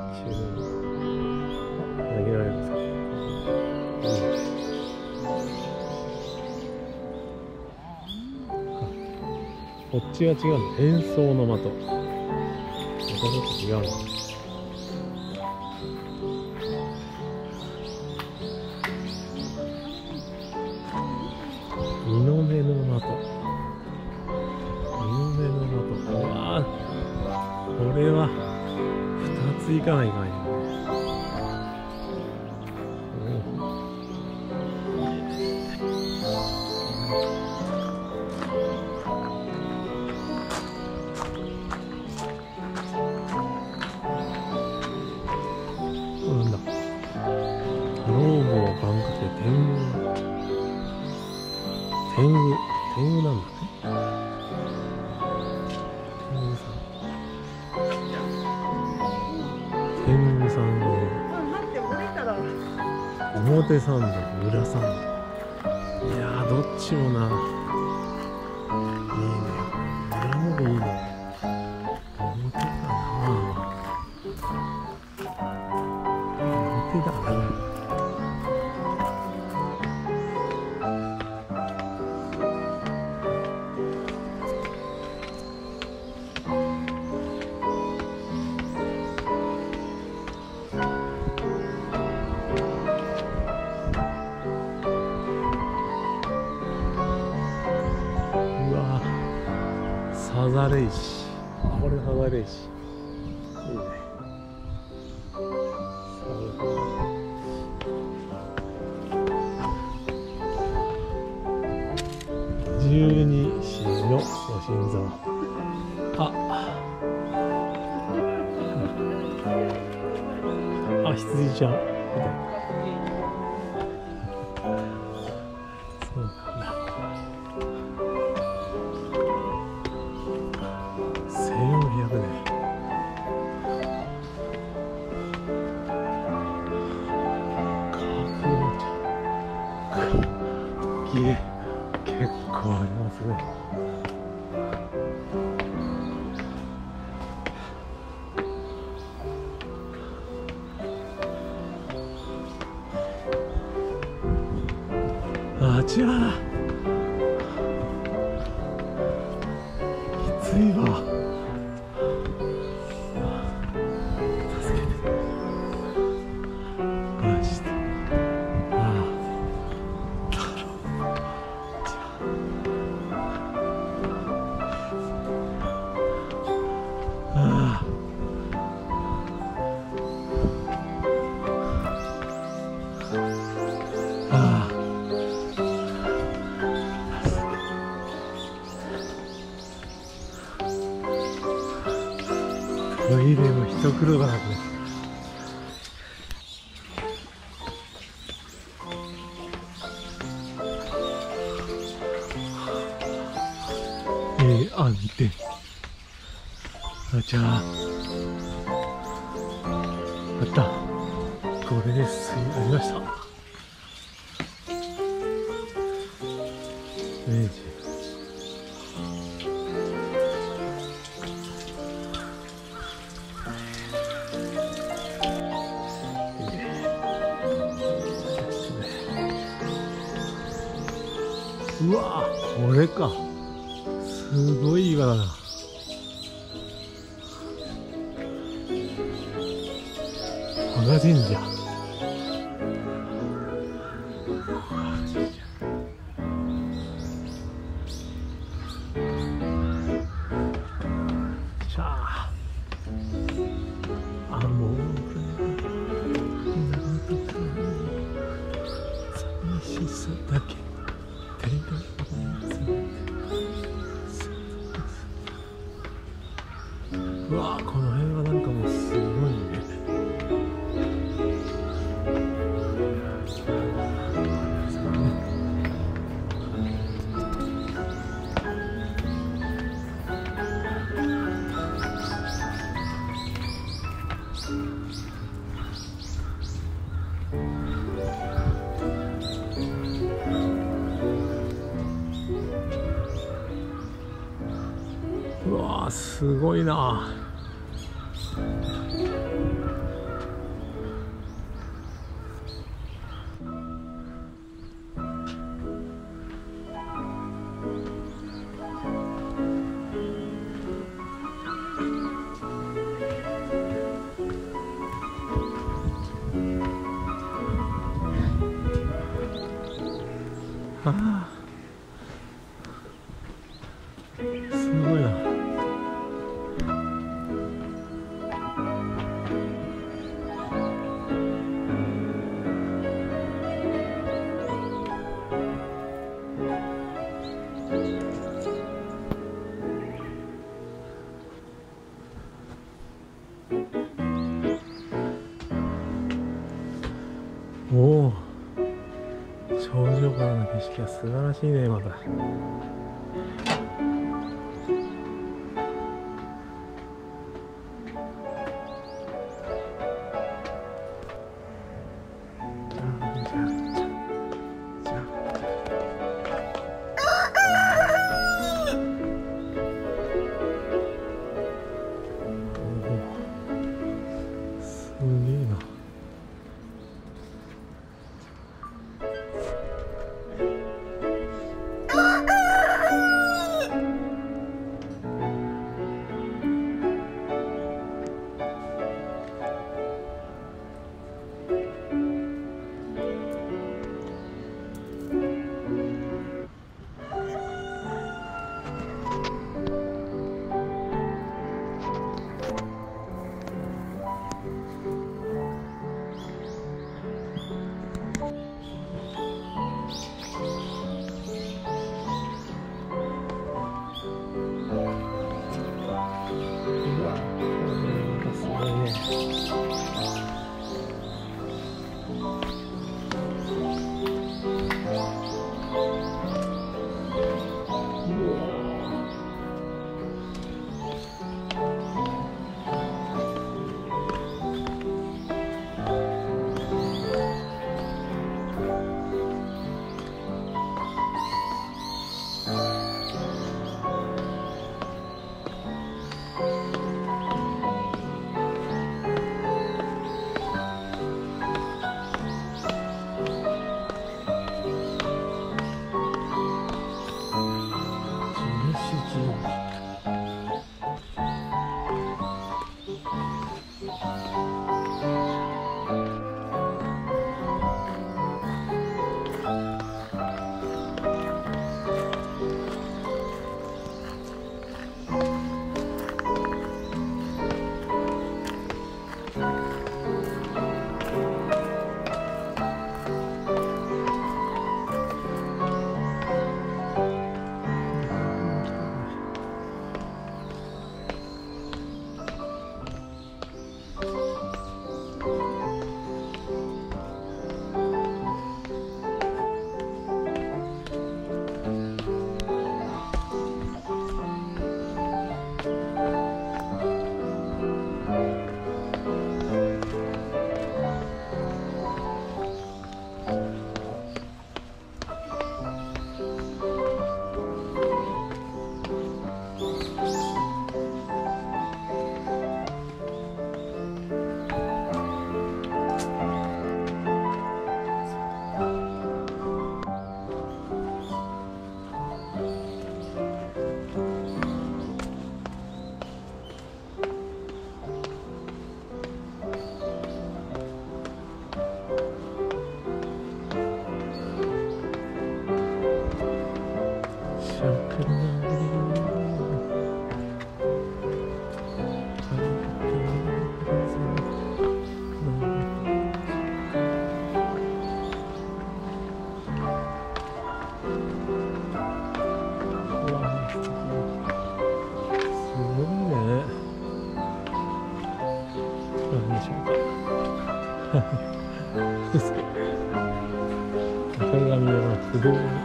投げられますか。こっちが違うの。演奏の的。またちょっと違うな。二の目の的。二の目の的。うわー、これは2ついかないかんよね。なんだ。ローブを願掛け天狗なんだね。天狗さんの表参道、裏参道。いやー、どっちもな。いいね。裏のでいいね。表かな。表だな。ハザレ石。これハザレ石。いいね。十二支のご神像。羊ちゃん。そうなんだ。1400年。結構ありますね。あちらだ。きついわ。助けて。マジで。トイレも一苦労だなこれ。見て。じゃあった。これです。ありました。明治。うわぁ、これか。すごい岩だな。羽賀神社。しゃあ。もう。寂しさだけ。うわー、この辺はなんかもうすごいね。うわー、すごいな。 おお、頂上からの景色は素晴らしいね。また赤いが見えます。